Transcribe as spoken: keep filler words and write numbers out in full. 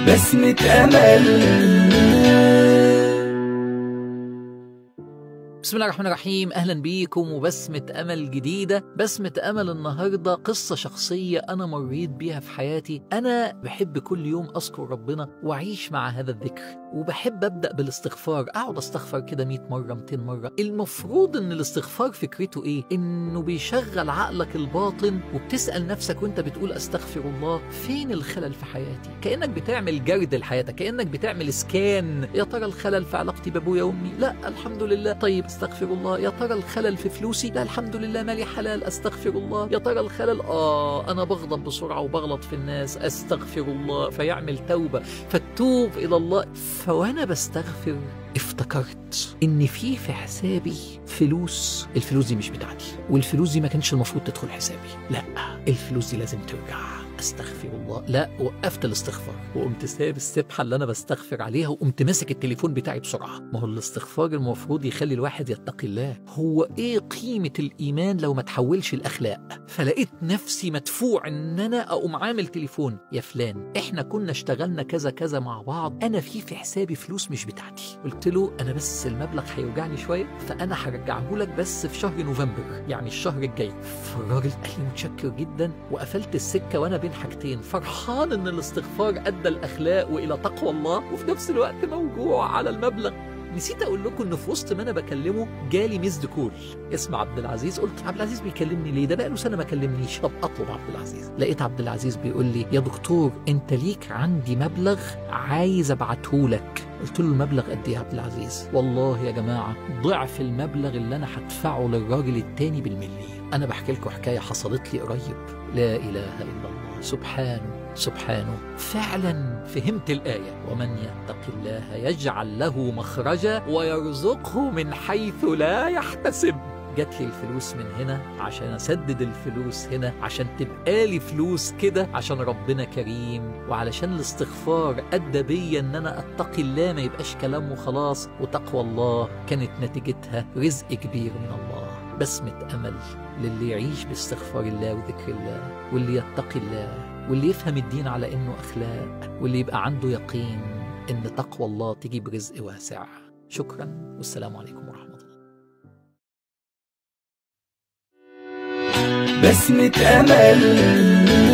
بسمة أمل. بسم الله الرحمن الرحيم. أهلا بيكم وبسمة أمل جديدة. بسمة أمل النهاردة قصة شخصية أنا مريت بيها في حياتي. أنا بحب كل يوم أذكر ربنا وأعيش مع هذا الذكر، وبحب أبدأ بالاستغفار، أقعد أستغفر كده مئة مرة مئتين مرة. المفروض إن الاستغفار فكرته إيه؟ إنه بيشغل عقلك الباطن، وبتسأل نفسك وإنت بتقول أستغفر الله فين الخلل في حياتي؟ كأنك بتعمل جرد لحياتك، كأنك بتعمل سكان. يا ترى الخلل في علاقتي بأبويا وأمي؟ لا الحمد لله. طيب استغفر الله. يا ترى الخلل في فلوسي؟ لا الحمد لله مالي حلال. استغفر الله. يا ترى الخلل اه انا بغضب بسرعه وبغلط في الناس. استغفر الله. فيعمل توبه، فتوب الى الله. فوانا بستغفر افتكرت ان في في حسابي فلوس. الفلوس دي مش بتاعتي، والفلوس دي ما كانش المفروض تدخل حسابي. لا الفلوس دي لازم ترجع. استغفر الله. لا وقفت الاستغفار وقمت ساب السبحه اللي انا بستغفر عليها، وقمت ماسك التليفون بتاعي بسرعه. ما هو الاستغفار المفروض يخلي الواحد يتقي الله. هو ايه قيمه الايمان لو ما تحولش الاخلاق؟ فلقيت نفسي مدفوع ان انا اقوم عامل تليفون. يا فلان احنا كنا اشتغلنا كذا كذا مع بعض، انا في في حسابي فلوس مش بتاعتي. قلت له انا بس المبلغ هيوجعني شويه، فانا هرجعه لك بس في شهر نوفمبر، يعني الشهر الجاي. فالراجل قال لي متشكر جدا، وقفلت السكه وانا بين حاجتين، فرحان ان الاستغفار ادى الاخلاق والى تقوى الله، وفي نفس الوقت موجوع على المبلغ. نسيت اقول لكم ان في وسط ما انا بكلمه جالي ميسد كول اسمه عبد العزيز. قلت عبد العزيز بيكلمني ليه؟ ده بقاله سنه ما كلمنيش. طب اطلب عبد العزيز. لقيت عبد العزيز بيقول لي يا دكتور انت ليك عندي مبلغ عايز ابعته لك. قلت له المبلغ قد ايه يا عبد العزيز؟ والله يا جماعه ضعف المبلغ اللي انا هدفعه للراجل التاني بالملي. انا بحكي لكم حكايه حصلت لي قريب. لا اله الا الله، سبحانه سبحانه. فعلا فهمت الآية: ومن يتق الله يجعل له مخرجا ويرزقه من حيث لا يحتسب. جات لي الفلوس من هنا عشان أسدد الفلوس هنا، عشان تبقى لي فلوس كده، عشان ربنا كريم، وعلشان الاستغفار أدى بيا إن أنا أتقي الله، ما يبقاش كلام وخلاص. وتقوى الله كانت نتيجتها رزق كبير من الله. بسمة أمل للي يعيش باستغفار الله وذكر الله، واللي يتقي الله، واللي يفهم الدين على إنه أخلاق، واللي يبقى عنده يقين إن تقوى الله تجيب رزق واسع. شكرا والسلام عليكم ورحمة الله. بسمة أمل.